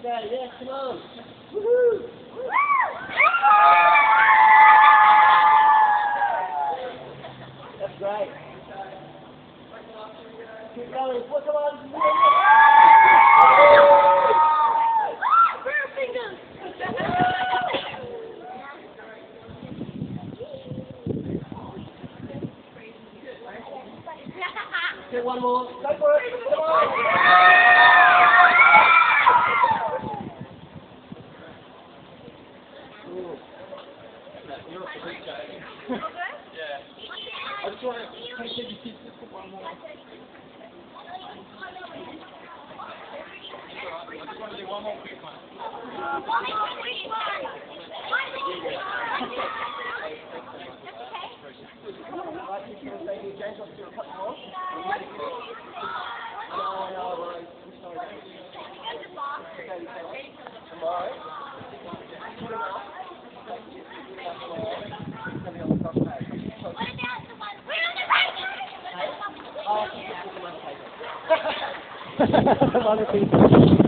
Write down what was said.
Okay, yes, come on. Woohoo! That's great. Keep going. Look, come on. Okay, one more. Go for it. Come on. Yeah. I just want to take your kids just for one more. I just want to do one more quick one. Right, you can say you James wants to do a couple more. No, I'm sorry. Tomorrow. Put it up. We're on the right.